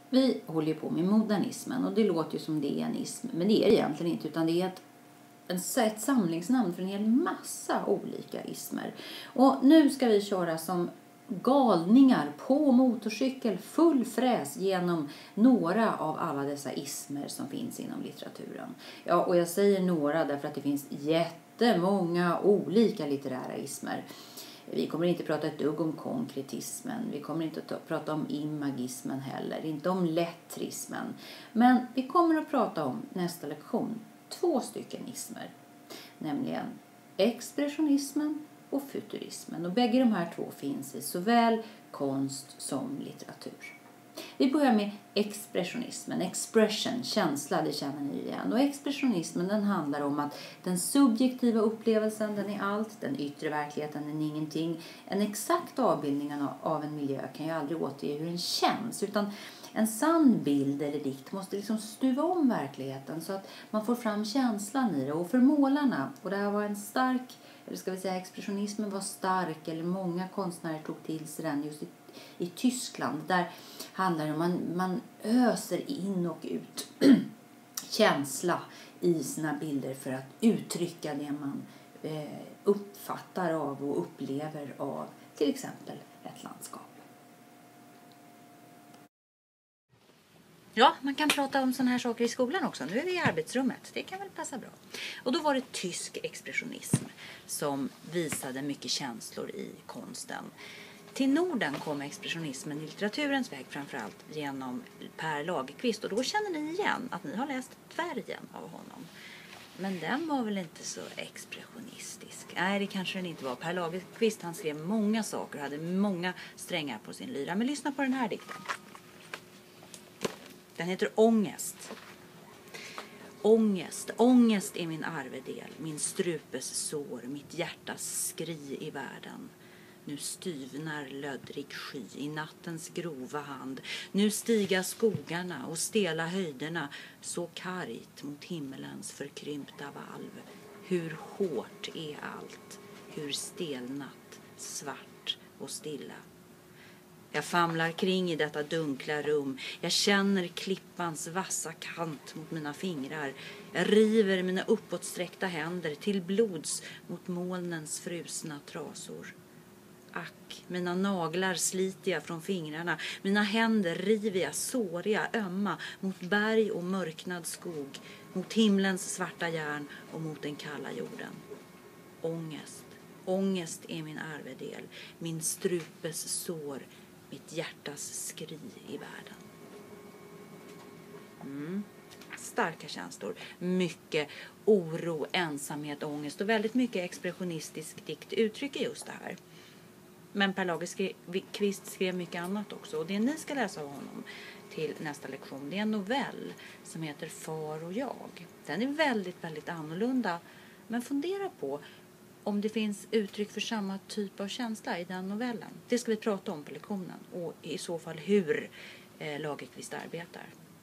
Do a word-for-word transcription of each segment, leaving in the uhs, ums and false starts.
Vi håller ju på med modernismen och det låter ju som det är en ism. Men det är det egentligen inte, utan det är ett, en, ett samlingsnamn för en hel massa olika ismer. Och nu ska vi köra som galningar på motorcykel full fräs genom några av alla dessa ismer som finns inom litteraturen. Ja, och jag säger några därför att det finns jättemånga olika litterära ismer. Vi kommer inte prata ett dugg om konkretismen. Vi kommer inte att prata om imagismen heller. Inte om lettrismen. Men vi kommer att prata om nästa lektion två stycken ismer. Nämligen expressionismen och futurismen. Och bägge de här två finns i såväl konst som litteratur. Vi börjar med expressionismen. Expression, känsla, det känner ni igen. Och expressionismen, den handlar om att den subjektiva upplevelsen, den är allt. Den yttre verkligheten, den är ingenting. En exakt avbildning av en miljö kan ju aldrig återge hur den känns. Utan en sann bild eller dikt måste liksom stuva om verkligheten så att man får fram känslan i det. Och för målarna, och det här var en stark, eller ska vi säga expressionismen var stark, eller många konstnärer tog till sig den just i, i Tyskland. Där handlar det om man, man öser in och ut känsla i sina bilder för att uttrycka det man eh, uppfattar av och upplever av till exempel ett landskap. Ja, man kan prata om sådana här saker i skolan också. Nu är vi i arbetsrummet. Det kan väl passa bra. Och då var det tysk expressionism som visade mycket känslor i konsten. Till Norden kom expressionismen i litteraturens väg framförallt genom Per Lagerkvist. Och då känner ni igen att ni har läst Dvärgen av honom. Men den var väl inte så expressionistisk. Nej, det kanske den inte var. Per Lagerkvist, han skrev många saker och hade många strängar på sin lyra. Men lyssna på den här dikten. Den heter Ångest. Ångest, ångest är min arvedel, min strupes sår, mitt hjärtas skri i världen. Nu styvnar löddrig sky i nattens grova hand. Nu stiga skogarna och stela höjderna så kargt mot himmelens förkrympta valv. Hur hårt är allt, hur stelnat, svart och stilla. Jag famlar kring i detta dunkla rum. Jag känner klippans vassa kant mot mina fingrar. Jag river mina uppåtsträckta händer till blods mot molnens frusna trasor. Ack, mina naglar sliter jag från fingrarna. Mina händer river jag såriga, ömma mot berg och mörknad skog. Mot himlens svarta järn och mot den kalla jorden. Ångest, ångest är min arvedel. Min strupes sår. Mitt hjärtas skri i världen. Mm. Starka känslor. Mycket oro, ensamhet, ångest och väldigt mycket expressionistisk dikt uttrycker just det här. Men Per Lagerkvist skrev mycket annat också. Och det ni ska läsa av honom till nästa lektion, det är en novell som heter Far och jag. Den är väldigt, väldigt annorlunda. Men fundera på om det finns uttryck för samma typ av känsla i den novellen. Det ska vi prata om på lektionen. Och i så fall hur eh, Lagerkvist arbetar.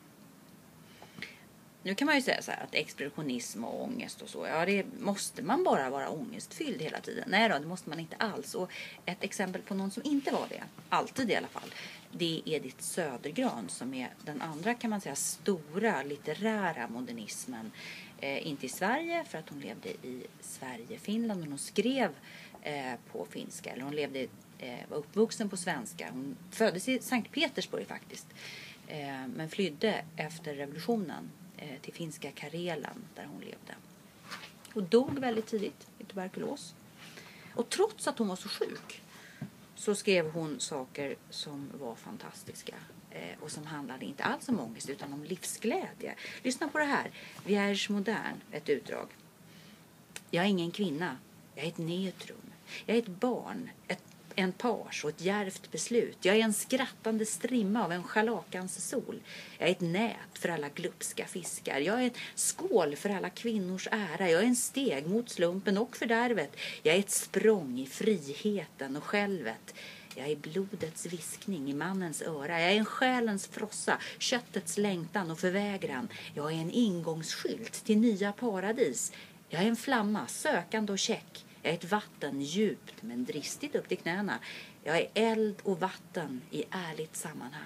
Nu kan man ju säga så här att expressionism och ångest och så. Ja, det måste man bara vara ångestfylld hela tiden. Nej då, det måste man inte alls. Och ett exempel på någon som inte var det, alltid i alla fall, det är Edith Södergran som är den andra, kan man säga, stora litterära modernismen. Eh, inte i Sverige, för att hon levde i Sverige, Finland, men hon skrev eh, på finska. Eller hon levde, eh, var uppvuxen på svenska. Hon föddes i Sankt Petersburg faktiskt. Eh, men flydde efter revolutionen eh, till finska Karelen där hon levde. Och dog väldigt tidigt i tuberkulos. Och trots att hon var så sjuk så skrev hon saker som var fantastiska. Och som handlade inte alls om ångest utan om livsglädje. Lyssna på det här. Vierge modern, ett utdrag. Jag är ingen kvinna. Jag är ett neutrum. Jag är ett barn. Ett, en page och ett djärvt beslut. Jag är en skrattande strimma av en schalakans sol. Jag är ett nät för alla glupska fiskar. Jag är en skål för alla kvinnors ära. Jag är en steg mot slumpen och fördärvet. Jag är ett språng i friheten och självet. Jag är blodets viskning i mannens öra. Jag är en själens frossa, köttets längtan och förvägran. Jag är en ingångsskylt till nya paradis. Jag är en flamma, sökande och käck. Jag är ett vatten, djupt men dristigt upp till knäna. Jag är eld och vatten i ärligt sammanhang på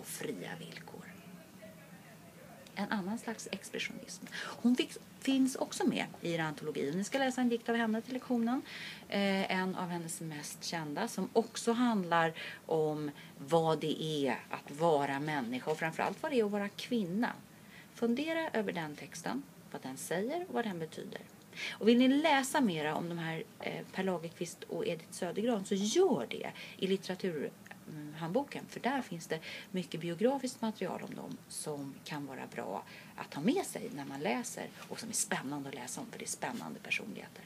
fria villkor. En annan slags expressionism. Hon fick, finns också med i er antologi. Ni ska läsa en dikt av henne till lektionen. Eh, en av hennes mest kända som också handlar om vad det är att vara människa och framförallt vad det är att vara kvinna. Fundera över den texten, vad den säger och vad den betyder. Och vill ni läsa mera om de här eh, Per Lagerkvist och Edith Södergran så gör det i litteraturhandboken. För där finns det mycket biografiskt material om dem som kan vara bra att ha med sig när man läser och som är spännande att läsa om för det är spännande personligheter.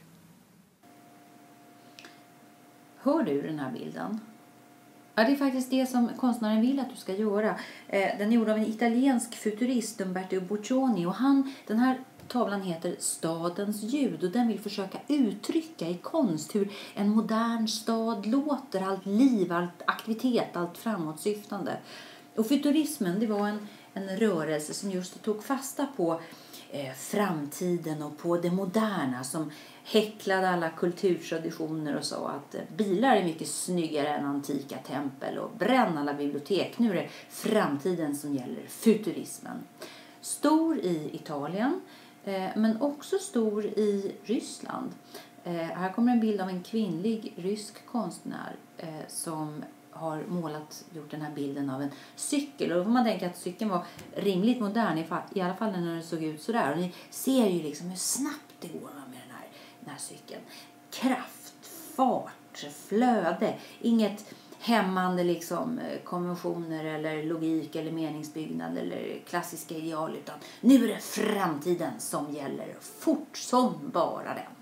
Hör du den här bilden? Ja, det är faktiskt det som konstnären vill att du ska göra. Eh, den är gjord av en italiensk futurist, Umberto Boccioni. Och han, den här tavlan heter Stadens ljud och den vill försöka uttrycka i konst hur en modern stad låter. Allt liv, allt aktivitet, allt framåtsyftande. Och futurismen, det var en, en rörelse som just tog fasta på eh, framtiden och på det moderna som häcklade alla kulturtraditioner och sa att bilar är mycket snyggare än antika tempel och bränn alla bibliotek. Nu är det framtiden som gäller, futurismen. Stor i Italien eh, men också stor i Ryssland. Eh, här kommer en bild av en kvinnlig rysk konstnär eh, som har målat, gjort den här bilden av en cykel. Och då får man tänka att cykeln var rimligt modern, i alla fall när den såg ut sådär. Och ni ser ju liksom hur snabbt det går med den här, den här cykeln. Kraft, fart, flöde. Inget hämmande liksom konventioner eller logik eller meningsbyggnad eller klassiska ideal. Utan nu är det framtiden som gäller, fort som bara den.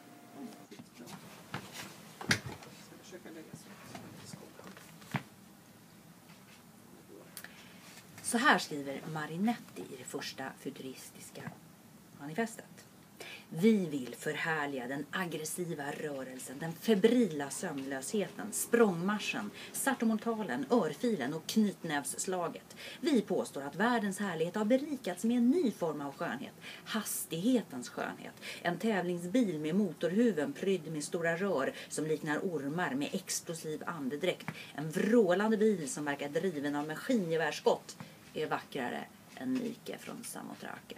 Så här skriver Marinetti i det första futuristiska manifestet. Vi vill förhärliga den aggressiva rörelsen, den febrila sömnlösheten, språngmarschen, sartomortalen, örfilen och knytnävsslaget. Vi påstår att världens härlighet har berikats med en ny form av skönhet, hastighetens skönhet. En tävlingsbil med motorhuven prydd med stora rör som liknar ormar med explosiv andedräkt. En vrålande bil som verkar driven av maskingevärsskott är vackrare än Nike från Samothrake.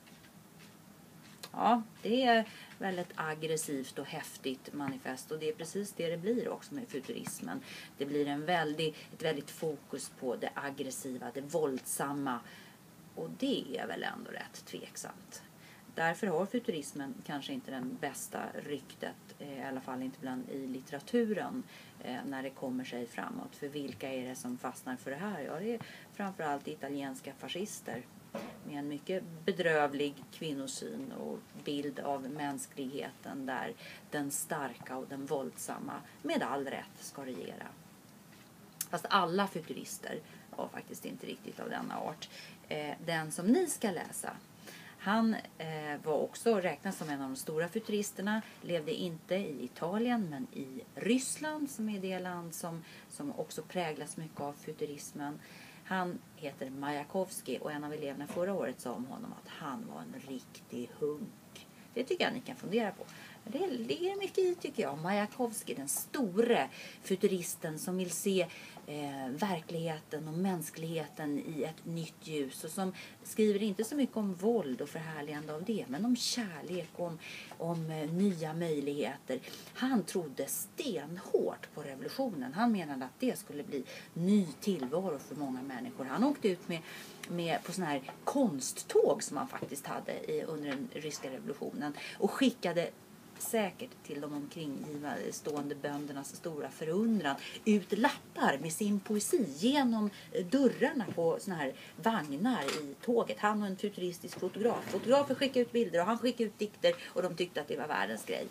Ja, det är väldigt aggressivt och häftigt manifest och det är precis det det blir också med futurismen. Det blir en väldigt, ett väldigt fokus på det aggressiva, det våldsamma och det är väl ändå rätt tveksamt. Därför har futurismen kanske inte den bästa ryktet, i alla fall inte bland i litteraturen när det kommer sig framåt. För vilka är det som fastnar för det här? Ja, det är framförallt italienska fascister med en mycket bedrövlig kvinnosyn och bild av mänskligheten där den starka och den våldsamma med all rätt ska regera. Fast alla futurister var faktiskt inte riktigt av denna art. Den som ni ska läsa, han eh, var också räknad som en av de stora futuristerna, levde inte i Italien men i Ryssland som är det land som, som också präglas mycket av futurismen. Han heter Majakovskij och en av eleverna förra året sa om honom att han var en riktig hunk. Det tycker jag ni kan fundera på. Det ligger mycket i tycker jag. Majakovskij, den store futuristen som vill se eh, verkligheten och mänskligheten i ett nytt ljus. Och som skriver inte så mycket om våld och förhärligande av det. Men om kärlek och om, om eh, nya möjligheter. Han trodde stenhårt på revolutionen. Han menade att det skulle bli ny tillvaro för många människor. Han åkte ut med... med på såna här konsttåg som man faktiskt hade i, under den ryska revolutionen och skickade säkert till de omkringgivande stående böndernas stora förundran ut lappar med sin poesi genom dörrarna på såna här vagnar i tåget. Han och en futuristisk fotograf. Fotografen skickade ut bilder och han skickade ut dikter och de tyckte att det var världens grej.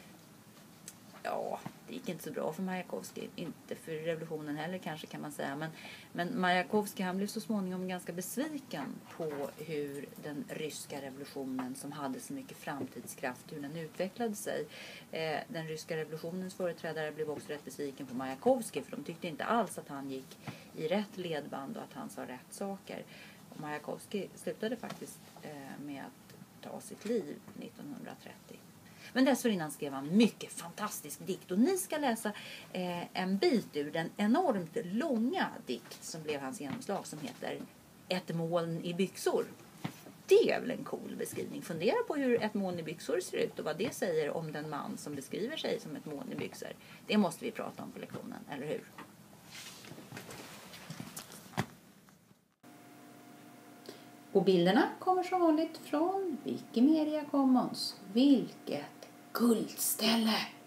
Ja, det gick inte så bra för Majakovskij. Inte för revolutionen heller kanske kan man säga. Men, men Majakovskij han blev så småningom ganska besviken på hur den ryska revolutionen som hade så mycket framtidskraft, hur den utvecklade sig. Eh, den ryska revolutionens företrädare blev också rätt besviken på Majakovskij för de tyckte inte alls att han gick i rätt ledband och att han sa rätt saker. Och Majakovskij slutade faktiskt eh, med att ta sitt liv nittonhundratrettio. Men dessförinnan skrev han mycket fantastisk dikt. Och ni ska läsa eh, en bit ur den enormt långa dikt som blev hans genomslag, som heter Ett moln i byxor. Det är väl en cool beskrivning. Fundera på hur ett moln i byxor ser ut och vad det säger om den man som beskriver sig som ett moln i byxor. Det måste vi prata om på lektionen, eller hur? Och bilderna kommer som vanligt från Wikimedia Commons. Vilket guldställe!